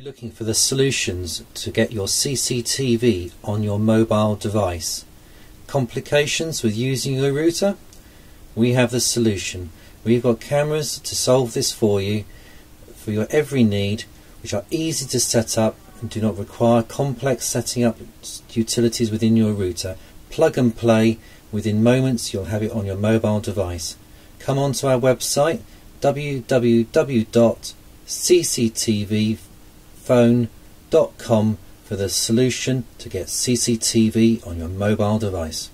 You're looking for the solutions to get your CCTV on your mobile device. Complications with using your router? We have the solution. We've got cameras to solve this for you, for your every need, which are easy to set up and do not require complex setting up utilities within your router. Plug and play, within moments you'll have it on your mobile device. Come on to our website www.cctvphone.com for the solution to get CCTV on your mobile device.